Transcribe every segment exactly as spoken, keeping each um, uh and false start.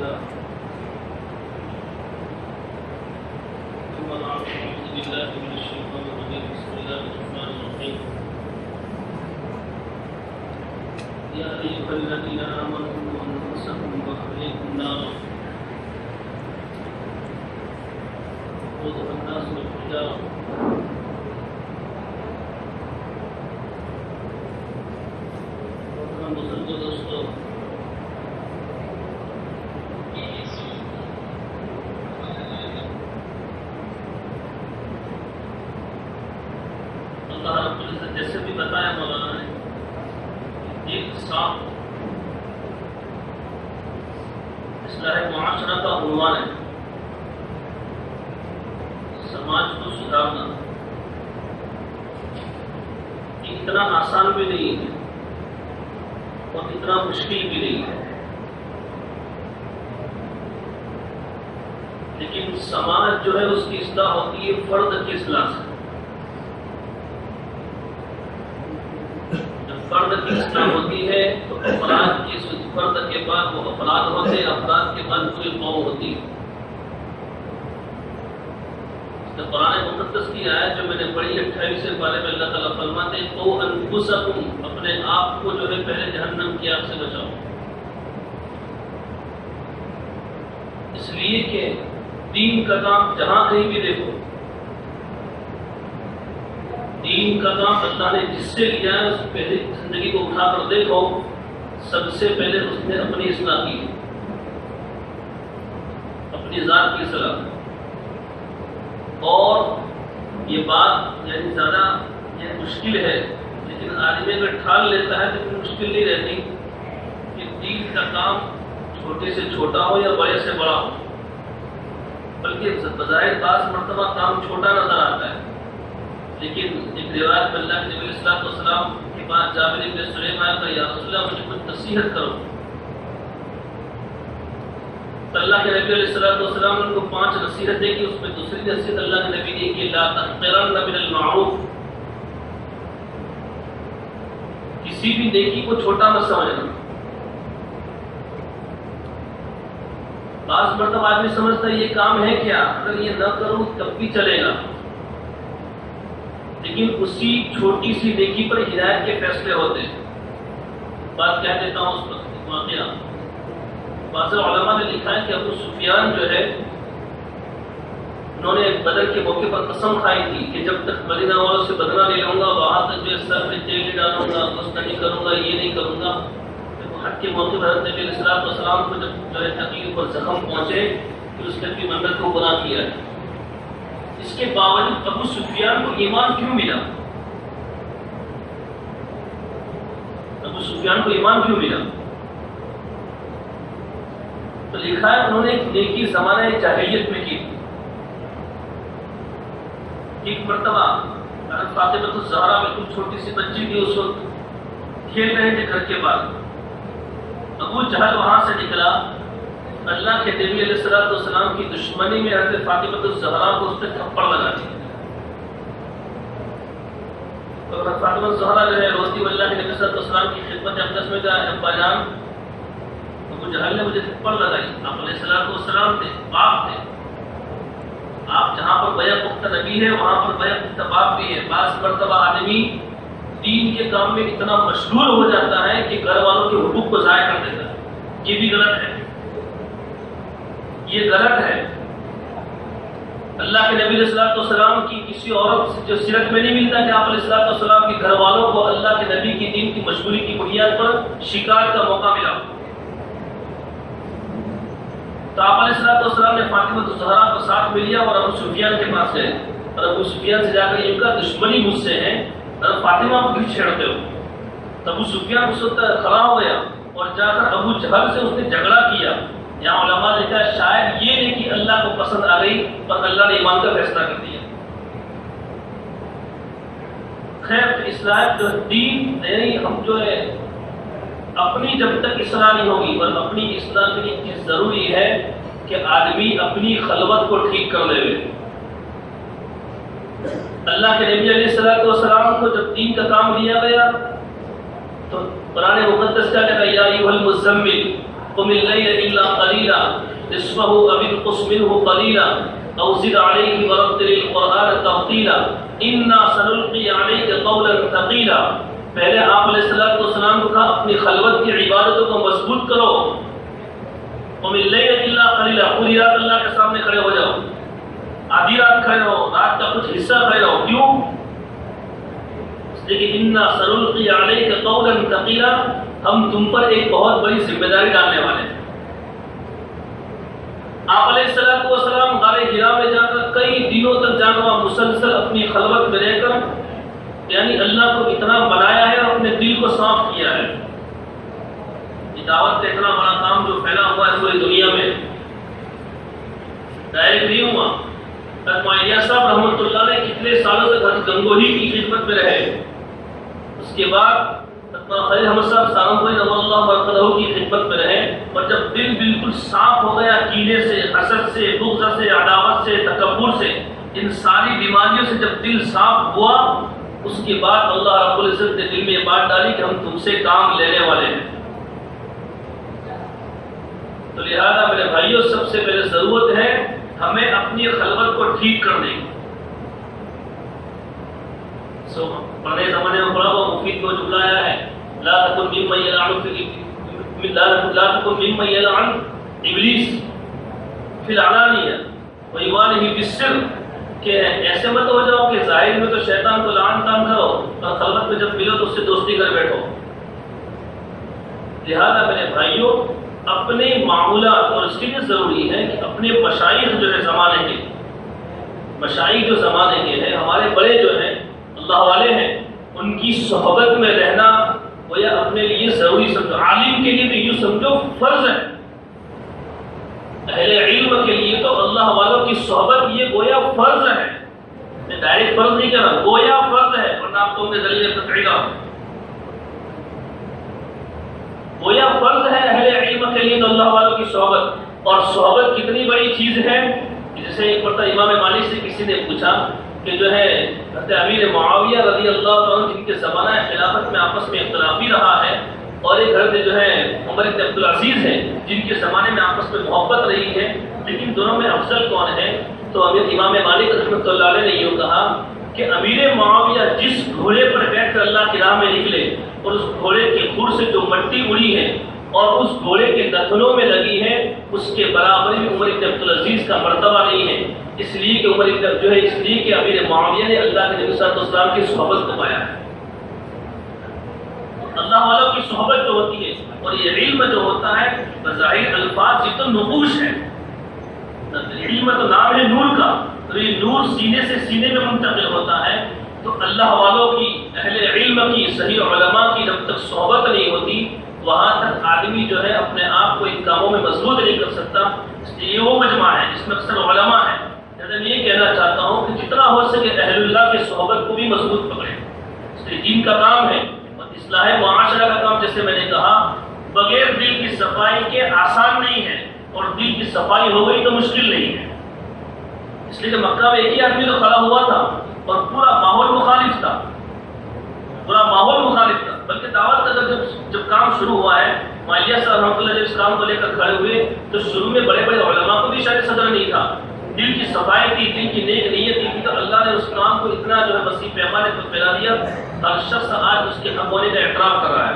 الله ثم أعوذ بالله من الشيطان الرجيم بسم الله الرحمن الرحيم يا أيها الذين آمنوا قوا أنفسكم وأهليكم نارا وقودها الناس والحجارة بزرگوں دوستو اللہ رب العزت جیسے بھی بتایا مولانا نے ایک صاف اصلاح معاشرہ کا عنوان ہے سماج کو سدھارنا اتنا آسان بھی نہیں ہے اور اتنا مشکل بھی نہیں ہے، لیکن سماج جو ہے اس کی اصلاح ہوتی ہے فرد کی اصلاح سے۔ جب فرد کی اصلاح ہوتی ہے تو افراد کی فرد کے بعد وہ افراد ہوتے ہیں، افراد کے بعد پوری قوم ہوتی ہے۔ قرآن مقدس کی آیت جو میں نے پڑھی اٹھائیس پارے میں اللہ تعالیٰ فرماتے ہیں تو انفسکم، اپنے آپ کو جو ہے پہلے جہنم کی آگ سے بچاؤ، اس لیے کہ دین کا کام جہاں کہیں بھی دیکھو، دین کا کام اللہ نے جس سے لیا ہے اس پہلے زندگی کو اٹھا کر دیکھو، سب سے پہلے اس نے اپنی اصلاح کی، اپنی ذات کی اصلاح۔ اور یہ بات یعنی زیادہ یہ مشکل ہے، لیکن آدمی اگر ٹھان لیتا ہے تو مشکل نہیں رہتی کہ دین کا کام چھوٹے سے چھوٹا ہو یا بڑے سے بڑا ہو، بلکہ بظاہر بعض مرتبہ کام چھوٹا نظر آتا ہے، لیکن ایک روایت میں اللہ کے نبی علیہ الصلوۃ والسلام کے بعد جابر بن سلیم آیا کہ یا رسول اللہ مجھے کچھ نصیحت کرو۔ اللہ کے نبی علیہ الصلوۃ والسلام نے ان کو پانچ نصیحتیں کی، اس میں دوسری نصیحت اللہ کے نبی نے کی لا تحقرن من المعروف، کسی بھی نیکی کو چھوٹا مت سمجھنا۔ بعض مرتبہ آدمی سمجھتا ہے یہ کام ہے کیا، اگر یہ نہ کروں تب بھی چلے گا، لیکن اسی چھوٹی سی نیکی پر ہدایت کے فیصلے ہوتے ہیں۔ بات کہہ دیتا ہوں اس پر واقعہ، بعض علماء نے لکھا ہے کہ ابو سفیان جو ہے انہوں نے بدر کے موقع پر قسم کھائی تھی کہ جب تک مدینہ والوں سے بدلہ نہیں لوں گا، وہاں تک جو سر میں تیل نہیں ڈالوں گا، غسل نہیں کروں گا، یہ نہیں کروں گا۔ حج کے موقع پر حضرت نبی علیہ الصلوۃ والسلام کو جب جو ہے تکلیف اور زخم پہنچے پھر اس نے بھی منت کو گناہ کیا ہے۔ اس کے باوجود ابو سفیان کو ایمان کیوں ملا؟ ابو سفیان کو ایمان کیوں ملا؟ تو لکھا ہے انہوں نے ایک نیکی زمانہ جاہلیت میں کی۔ ایک مرتبہ فاطمہ الزہرا بالکل چھوٹی سی بچی تھی، اس وقت کھیل رہے تھے گھر کے بعد، ابو جہل وہاں سے نکلا، اللہ کے نبی علیہ الصلوۃ والسلام کی دشمنی میں حضرت فاطمہ الزہرا کو اس نے تھپڑ لگا دیا۔ تو فاطمہ الزہرا جو ہے روتی اللہ کے نبی صلی اللہ علیہ وسلم کی خدمت اقدس میں گیا، ابا جان ابو جہل نے مجھے تھپڑ لگائی، آپ علیہ الصلوۃ والسلام تھے، باپ تھے، آپ جہاں پر بیا پختہ نبی ہے وہاں پر بیا پختہ باپ بھی ہے۔ بعض مرتبہ آدمی دین کے کام میں اتنا مشغول ہو جاتا ہے کہ گھر والوں کے حقوق کو ضائع کر دیتا ہے، یہ بھی غلط ہے، یہ غلط ہے۔ اللہ کے نبی علیہ الصلوۃ والسلام کی کسی عورت سے جو سیرت میں نہیں ملتا کہ آپ علیہ الصلوۃ والسلام کے گھر والوں کو اللہ کے نبی کی دین کی مشغولی کی بنیاد پر شکایت کا موقع ملا۔ تو آپ علیہ الصلوۃ والسلام نے فاطمہ الزہرا کو ساتھ میں لیا اور ابو سفیان کے پاس گئے، اور ابو سفیان سے جا کر ان کا دشمنی مجھ سے ہے اور فاطمہ کو کیوں چھیڑتے ہو؟ تو ابو سفیان اس وقت کھڑا ہو گیا اور جا کر ابو جہل سے اس نے جھگڑا کیا۔ یہاں علماء نے کہا شاید یہ نہیں کہ اللہ کو پسند آ گئی اور اللہ نے ایمان کا فیصلہ کر دیا۔ خیر اصلاح جو دین نہیں، ہم جو ہے اپنی جب تک اصلاح نہیں ہوگی، اور اپنی اصلاح کے لیے چیز ضروری ہے کہ آدمی اپنی خلوت کو ٹھیک کر لے۔ اللہ کے نبی علیہ الصلوۃ والسلام کو جب دین کا کام دیا گیا تو قرآن مقدس کا کہا یا ایھا المزمل، قم الليل إلا قليلا نصفه أو انقص منه قليلا أو زد عليه ورتل القرآن ترتيلا إنا سنلقي عليك قولا ثقيلا. پہلے آپ علیہ الصلوۃ والسلام کو کہا اپنی خلوت کی عبادتوں کو مضبوط کرو. قم الليل إلا قليلا، پوری رات اللہ کے سامنے کھڑے ہو جاؤ، آدھی رات کھڑے رہو، رات کا کچھ حصہ کھڑے رہو. کیوں؟ لیکن انا سنلقی علیک قولا ثقیلا، ہم تم پر ایک بہت بڑی ذمہ داری ڈالنے والے ہیں. آپ علیہ الصلوۃ والسلام غار حرا میں جا کر کئی دنوں تک جا کر مسلسل اپنی خلوت میں رہ کر یعنی اللہ کو اتنا بنایا ہے اور اپنے دل کو صاف کیا ہے. یہ دعوت کا اتنا بڑا کام جو پھیلا ہوا ہے پوری دنیا میں ڈائریکٹ نہیں ہوا. معاویہ صاحب رحمۃ اللہ نے کتنے سالوں تک حضرت گنگوہی کی خدمت میں رہے. اس کے بعد خلیل احمد صاحب سالمپوری رضی اللہ عنہ کی خدمت میں رہے، اور جب دل بالکل صاف ہو گیا کینے سے، حسد سے، بغض سے، عداوت سے، تکبر سے، ان ساری بیماریوں سے جب دل صاف ہوا، اس کے بعد اللہ رب العزت نے دل میں یہ بات ڈالی کہ ہم تم سے کام لینے والے ہیں. تو لہذا میرے بھائیوں سب سے پہلے ضرورت ہے ہمیں اپنی خلوت کو ٹھیک کرنے کی. سو پرانے زمانے میں بڑا وہ مفید کو جملہ آیا ہے، لا تکن ممن یلعن فی لا تکن ممن یلعن ابلیس فی العلانیہ ویوالہ بالسر، کہ ایسے مت ہو جاؤ کہ ظاہر میں تو شیطان کو لعن تان کرو اور خلوت میں جب ملو تو اس سے دوستی کر بیٹھو. لہذا میرے بھائیوں اپنے معمولات، اور اس کے لیے ضروری ہے کہ اپنے مشائخ جو ہے زمانے کے مشائخ جو زمانے کے ہیں، ہمارے بڑے جو ہیں اللہ والے ہیں، ان کی صحبت میں رہنا گویا اپنے لیے ضروری سمجھو. عالم کے لیے تو یوں سمجھو فرض ہے، اہل علم کے لیے تو اللہ والوں کی صحبت یہ گویا فرض ہے. میں ڈائریکٹ فرض نہیں کر رہا، گویا فرض ہے، ورنہ آپ کو دلیل قطعی کا گویا فرض ہے اہل علم کے لیے تو اللہ والوں کی صحبت. اور صحبت کتنی بڑی چیز ہے، جیسے ایک مرتبہ امام مالک سے کسی نے پوچھا کہ جو ہے حضرت امیر معاویہ رضی اللہ عنہ جن کے زمانہ خلافت میں آپس میں اختلافی رہا ہے، اور ایک حضرت جو ہے عمر بن عبد العزیز ہیں جن کے زمانے میں آپس میں محبت رہی ہے، لیکن دونوں میں افضل کون ہے؟ تو امیر امام مالک رحمۃ اللہ علیہ نے یوں کہا کہ امیر معاویہ جس گھوڑے پر بیٹھ کر اللہ کی راہ میں نکلے اور اس گھوڑے کے کھر سے جو مٹی اڑی ہے اور اس گھوڑے کے نتنوں میں لگی ہے، اس کے برابر بھی عمر بن عبد العزیز کا مرتبہ نہیں ہے. اس لیے کہ عمر بن جو ہے اس لیے کہ امیر معاویہ نے اللہ کے نبی صلی اللہ علیہ وسلم کی صحبت کو پایا ہے. اللہ والوں کی صحبت جو ہوتی ہے اور یہ علم جو ہوتا ہے بظاہر الفاظ یہ تو نقوش ہے. علم تو نام ہے نور کا، تو یہ نور سینے سے سینے میں منتقل ہوتا ہے. تو اللہ والوں کی، اہل علم کی، صحیح علماء کی جب تک صحبت نہیں ہوتی وہاں تک آدمی جو ہے اپنے آپ کو ان کاموں میں مضبوط نہیں کر سکتا. اس لیے یہ وہ مجمع ہے جس میں اکثر علماء ہیں. میں یہ کہنا چاہتا ہوں کہ جتنا ہو سکے اہل اللہ کی صحبت کو بھی مضبوط پکڑیں. اس لیے دین کا کام ہے اور اصلاح معاشرہ کا کام، جیسے میں نے کہا بغیر دل کی صفائی کے آسان نہیں ہے، اور دل کی صفائی ہو گئی تو مشکل نہیں ہے. اس لیے کہ مکہ میں ایک ہی آدمی تو کھڑا ہوا تھا اور پورا ماحول مخالف تھا، پورا ماحول مخالف تھا. بلکہ دعوت کا جب جب کام شروع ہوا ہے، معاویہ صاحب رحمۃ اللہ جب اس کام کو لے کر کھڑے ہوئے تو شروع میں بڑے بڑے علماء کو بھی شاید صدر نہیں تھا. دل کی صفائی تھی، دل کی نیک نیت تھی، تو اللہ نے اس کام کو اتنا جو ہے وسیع پیمانے پر پھیلا دیا، ہر شخص آج اس کے حق ہونے کا اعتراف کر رہا ہے.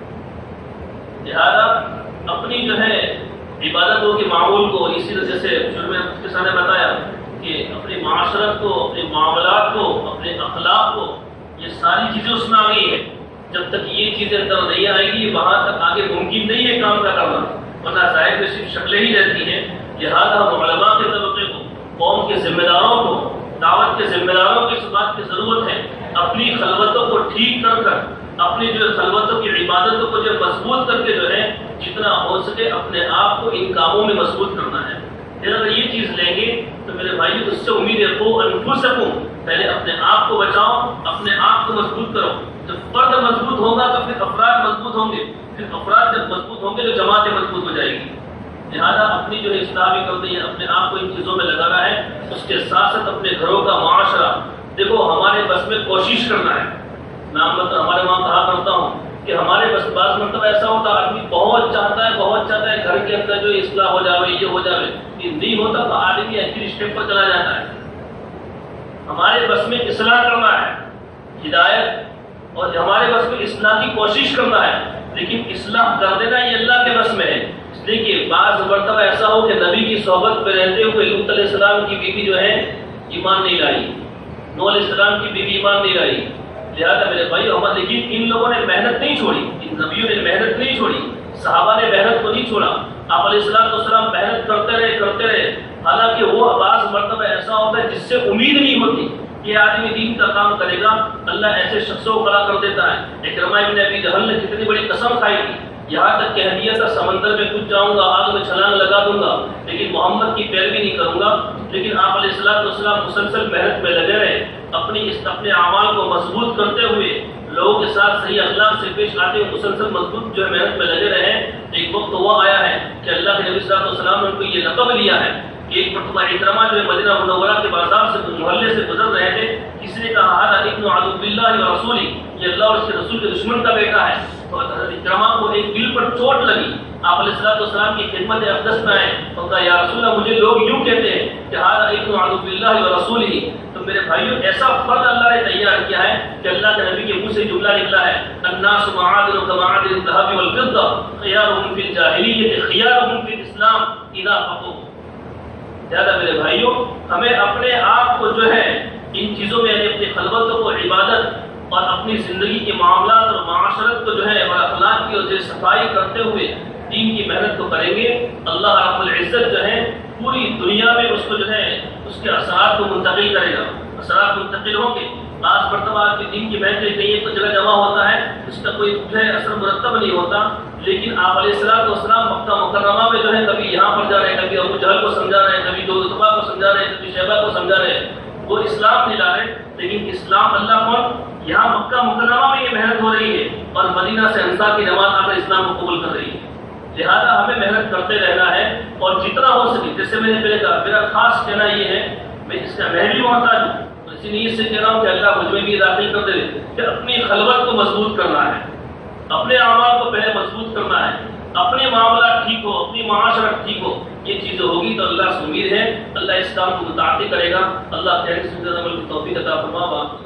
لہذا اپنی جو ہے عبادتوں کے معمول کو اسی وجہ سے شروع میں اس کے سامنے بتایا کہ اپنی معاشرت کو، اپنے معاملات کو، اپنے اخلاق کو، یہ ساری چیزیں اس میں آ گئی ہے. جب تک یہ چیزیں اندر نہیں آئے گی وہاں تک آگے ممکن نہیں ہے کام کا کرنا، ورنہ ظاہر میں صرف شکلیں ہی رہتی ہیں. لہٰذا ہم علماء کے طبقے کو، قوم کے ذمہ داروں کو، دعوت کے ذمہ داروں کو اس بات کی ضرورت ہے اپنی خلوتوں کو ٹھیک کر کر، اپنی جو خلوتوں کی عبادتوں کو جو مضبوط کر کے جو ہے جتنا ہو سکے اپنے آپ کو ان کاموں میں مضبوط کرنا ہے. پھر اگر یہ چیز لیں گے تو میرے بھائی اس سے امید ہے وہ انفسکم، پہلے اپنے آپ کو بچاؤ، اپنے آپ کو مضبوط کرو. جب فرد مضبوط ہوگا تو پھر افراد مضبوط ہوں گے، پھر افراد جب مضبوط ہوں گے تو جماعتیں مضبوط ہو جائے گی. لہٰذا اپنی جو ہے اصلاح بھی کرنی ہے، اپنے آپ کو ان چیزوں میں لگانا ہے. اس کے ساتھ ساتھ اپنے گھروں کا معاشرہ، دیکھو ہمارے بس میں کوشش کرنا ہے. میں مطلب ہمارے وہاں کہا کرتا ہوں کہ ہمارے بس بعض مطلب ایسا ہوتا آدمی بہت چاہتا ہے بہت چاہتا ہے گھر کے اندر جو اصلاح ہو جاوے یہ ہو جاوے، یہ نہیں ہوتا تو آدمی ایسی اسٹیپ پر چلا جاتا ہے۔ ہمارے بس میں اصلاح کرنا ہے، ہدایت، اور ہمارے بس میں اصلاح کی کوشش کرنا ہے، لیکن اصلاح کر دینا یہ اللہ کے بس میں ہے۔ اس لیے کہ بعض مرتبہ ایسا ہو کہ نبی کی صحبت میں رہتے ہوئے لوط علیہ السلام کی بیوی جو ہے ایمان نہیں لائی، نوح علیہ السلام کی بیوی ایمان نہیں لائی۔ لہٰذا میرے بھائی ہمارے، لیکن ان لوگوں نے محنت نہیں چھوڑی، ان نبیوں نے محنت نہیں چھوڑی، صحابہ نے محنت کو نہیں چھوڑا، آپ علیہ السلام والسلام محنت کرتے رہے کرتے رہے حالانکہ وہ بعض مرتبہ ایسا ہوتا ہے جس سے امید نہیں ہوتی کہ آدمی دین کا کام کرے گا، اللہ ایسے شخصوں کو کھڑا کر دیتا ہے۔ اکرمہ ابن ابی جہل نے کتنی بڑی قسم کھائی تھی، یہاں تک کہہ دیا تھا سمندر میں کود جاؤں گا، آگ میں چھلانگ لگا دوں گا، لیکن محمد کی پیروی نہیں کروں گا۔ لیکن آپ علیہ السلام والسلام مسلسل محنت میں لگے رہے، اپنی اس اپنے اعمال کو مضبوط کرتے ہوئے لوگوں کے ساتھ صحیح اخلاق سے پیش آتے ہوئے مسلسل مضبوط جو ہے محنت میں لگے رہے۔ ایک وقت وہ آیا ہے کہ اللہ کے نبی صلی اللہ علیہ وسلم نے ان کو یہ لقب لیا ہے کہ ایک مرتبہ اکرمہ جو ہے مدینہ منورہ کے بازار سے محلے سے گزر رہے تھے، کسی نے کہا ہذا ابن عدو اللہ و رسولہ، یہ اللہ اور اس کے رسول کے دشمن کا بیٹا ہے۔ تو حضرت اکرمہ کو ایک دل پر چوٹ لگی، آپ علیہ الصلوۃ والسلام کی خدمت اقدس میں آئے اور کہا یا رسول اللہ مجھے لوگ یوں کہتے ہیں کہ ہذا ابن عدو اللہ و رسولہ۔ تو میرے بھائیوں ایسا فرد اللہ نے تیار کیا ہے کہ اللہ کے نبی کے منہ سے جملہ نکلا ہے الناس معادن كمعادن الذهب والفضة خيارهم في الجاهلية خيارهم في الاسلام اذا فقهوا۔ زیادہ میرے بھائیوں ہمیں اپنے آپ کو جو ہے ان چیزوں میں یعنی اپنی خلوت کو عبادت اور اپنی زندگی کے معاملات اور معاشرت کو جو ہے اور اخلاق کی اور صفائی کرتے ہوئے دین کی محنت کو کریں گے، اللہ رب العزت جو ہے پوری دنیا میں اس کو جو ہے اس کے اثرات کو منتقل کرے گا، اثرات منتقل ہوں گے۔ بعض مرتبہ آپ کی دین کی محنت کہیں ایک جگہ جمع ہوتا ہے، اس کا کوئی جو ہے اثر مرتب نہیں ہوتا، لیکن آپ علیہ السلام والسلام مکہ مکرمہ میں جو ہے کبھی یہاں پر جا رہے ہیں، کبھی ابو جہل کو سمجھا رہے ہیں، کبھی دو عتبہ کو سمجھا رہے ہیں، کبھی شیبہ کو سمجھا رہے ہیں، وہ اسلام نہیں لا رہے، لیکن اسلام اللہ کون یہاں مکہ مکرمہ میں یہ محنت ہو رہی ہے اور مدینہ سے انصار کی جماعت آ کر اسلام کو قبول کر رہی ہے۔ لہذا ہمیں محنت کرتے رہنا ہے اور جتنا ہو سکے، جیسے میں نے پہلے کہا میرا خاص کہنا یہ ہے، میں اس کا میں بھی محتاج ہوں، اسی نیت سے کہہ رہا ہوں کہ اللہ مجھ میں بھی داخل کر دے کہ اپنی خلوت کو مضبوط کرنا ہے، اپنے اعمال کو پہلے مضبوط کرنا ہے، اپنے معاملات ٹھیک ہو، اپنی معاشرت ٹھیک ہو، یہ چیزیں ہوگی تو اللہ سے امید ہے اللہ اس کام کو متعدی کرے گا۔ اللہ خیر سے عمل کی توفیق عطا فرما۔